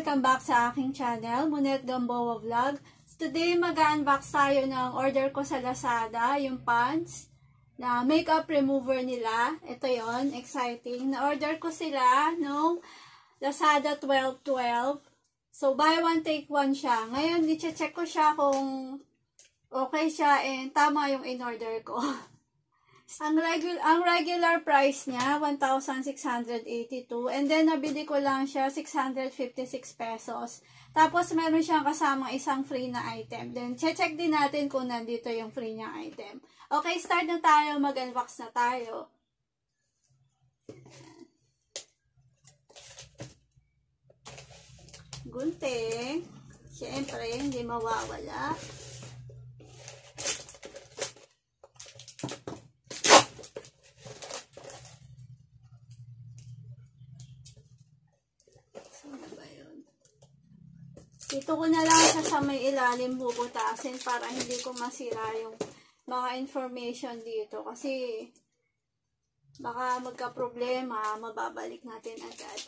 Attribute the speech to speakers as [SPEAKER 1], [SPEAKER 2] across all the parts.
[SPEAKER 1] welcome back sa aking channel, Monet Gamboa Vlog. Today, mag-unbox tayo ng order ko sa Lazada, yung pants na makeup remover nila. Ito yon, exciting. Na-order ko sila nung Lazada 12/12. So, buy one, take one siya. Ngayon, i-check ko siya kung okay siya and tama yung in-order ko. Ang regular price niya, 1,682. And then, nabili ko lang siya, 656 pesos. Tapos, meron siyang kasamang isang free na item. Then, check din natin kung nandito yung free niya item. Okay, start na tayo. Mag-unbox na tayo. Gunting. Siyempre, hindi mawawala. Dito ko na lang siya sa may ilalim bubutasin para hindi ko masira yung mga information dito. Kasi baka magka-problema, mababalik natin agad.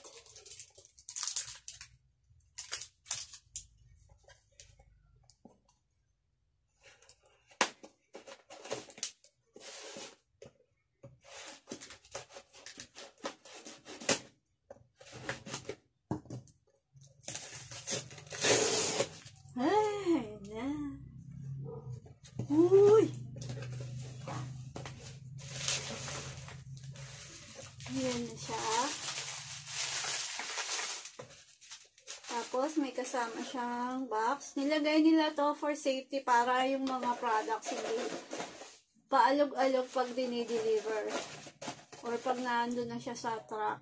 [SPEAKER 1] Uy! Ayan na siya. Tapos, may kasama siyang box. Nilagay nila to for safety para yung mga products hindi paalog-alog pag dinideliver. Or pag nandun na siya sa truck.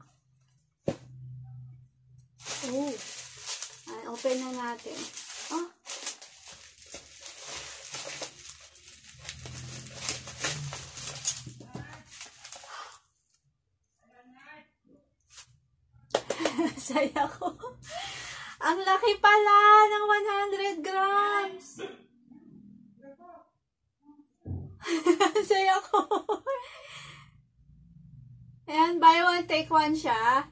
[SPEAKER 1] Oh! Open na natin. Oh! Saya ko. Ang laki pala ng 100 grams. Saya ko. Ayan, buy one, take one siya.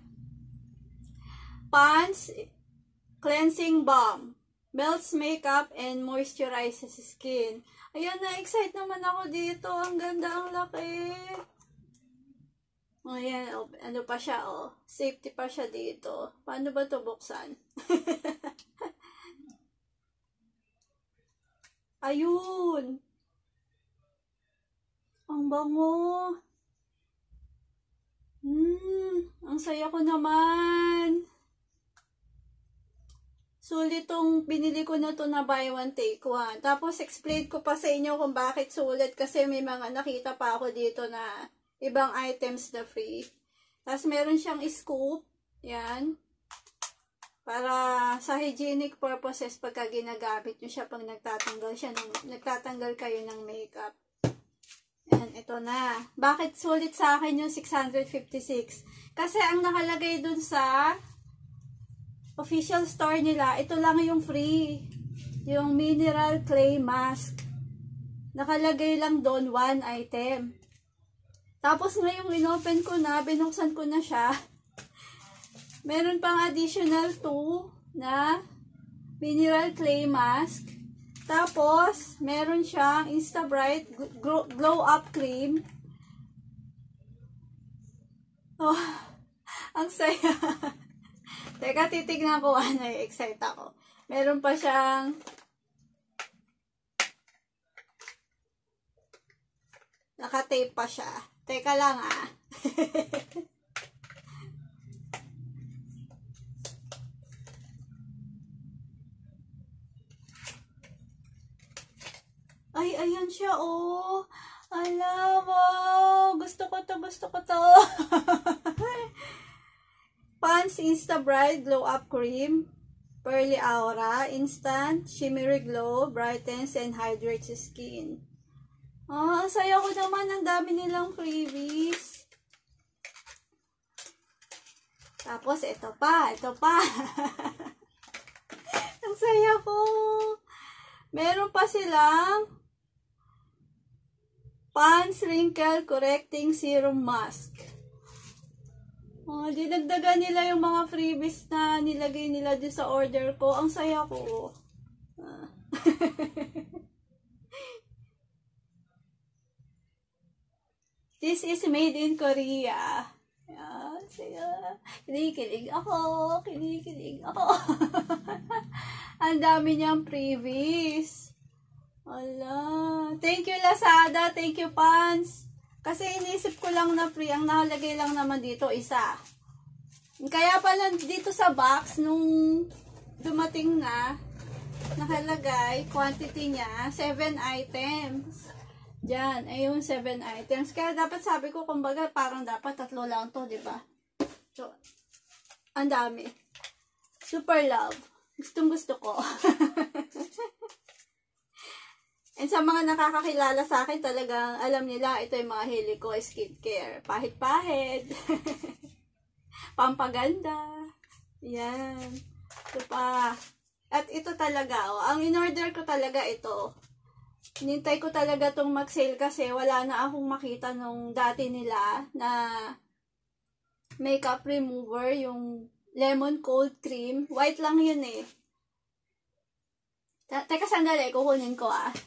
[SPEAKER 1] Pond's Cleansing Balm. Melts makeup and moisturizes skin. Ayan, na-excite naman ako dito. Ang ganda, ang laki. Ayan, ano pa siya, oh. Safety pa siya dito. Paano ba ito buksan? Ayun. Ang bango. Ang saya ko naman. Sulit tong binili ko na to na buy one, take one. Tapos, explain ko pa sa inyo kung bakit sulit. Kasi may mga nakita pa ako dito na ibang items na free. Tapos, meron siyang scoop. Yan. Para sa hygienic purposes, pagka ginagamit nyo siya pag nagtatanggal kayo ng makeup. Yan, ito na. Bakit sulit sa akin yung 656? Kasi ang nakalagay dun sa official store nila, ito lang yung free. Yung mineral clay mask. Nakalagay lang doon, one item. Tapos ngayong inopen ko na, binuksan ko na siya. Meron pang additional 2 na mineral clay mask. Tapos, meron siyang Instabright Glow Up Cream. Oh, ang saya. Teka, titignan ko ano, excite ako. Meron pa siyang naka-tape pa siya. Teka lang ah. Ay, ayan siya oh. Alam mo. Gusto ko to, gusto ko to. Pond's Instabright Glow Up Cream. Pearly Aura. Instant Shimmery Glow. Brightens and hydrates skin. Ang saya ko naman. Ang dami nilang freebies. Tapos, ito pa. Ito pa. Ang saya ko. Meron pa silang Pond's Wrinkle Correcting Serum Mask. Oh, dinagdagan nila yung mga freebies na nilagay nila din sa order ko. Ang saya ko. This is made in Korea. Yan, saya. Kinikilig ako. Kinikilig ako. Ang dami niyang freebies. Wala. Thank you, Lazada. Thank you, Pans. Kasi inisip ko lang na free. Ang nakalagay lang naman dito, isa. Kaya pala dito sa box, nung dumating na, nakalagay, quantity niya, 7 items. Diyan, ayun, 7 items. Kaya dapat sabi ko, kumbaga, parang dapat 3 lang to, di ba? So, ang dami. Super love. Gustong gusto ko. And sa mga nakakakilala sa akin, talagang alam nila, ito yung mga hili ko, skincare. Pahit-pahit. Pampaganda. Yan. Ito pa. At ito talaga, oh. Ang in-order ko talaga ito. Nintay ko talaga tong mag-sale kasi wala na akong makita nung dati nila na makeup remover, yung lemon cold cream. White lang yun eh. Teka sandali, kukunin ko ah.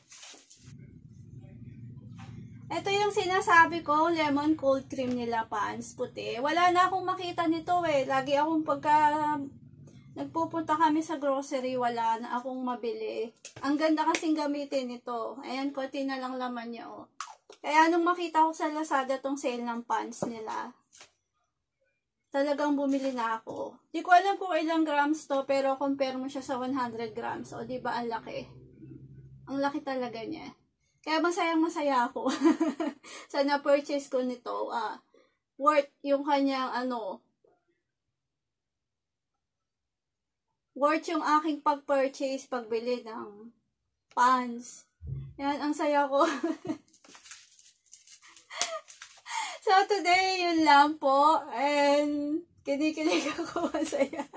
[SPEAKER 1] Ito yung sinasabi ko, lemon cold cream nila, Pans, puti. Wala na akong makita nito eh. Lagi akong nagpupunta kami sa grocery, wala na akong mabili. Ang ganda kasing gamitin nito. Ayan, konti na lang laman niya, oh. Kaya nung makita ko sa Lazada tong sale ng Pans nila, talagang bumili na ako. Di ko alam kung ilang grams to, pero compare mo siya sa 100 grams. O, di ba ang laki? Ang laki talaga niya. Kaya masayang-masaya ako sa na-purchase ko nito. Worth yung kanyang worth yung aking pag-purchase, pagbili ng Pans. Yan, ang saya ko. So, today, yun lang po. And, kinikilig ako, masaya.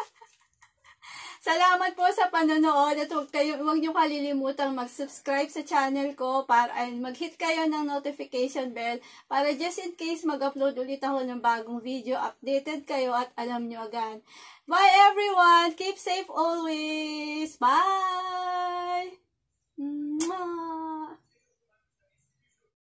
[SPEAKER 1] Salamat po sa panonood at huwag niyo kalilimutang mag-subscribe sa channel ko para mag-hit kayo ng notification bell para just in case mag-upload ulit ako ng bagong video, updated kayo at alam niyo agad. Bye everyone! Keep safe always! Bye!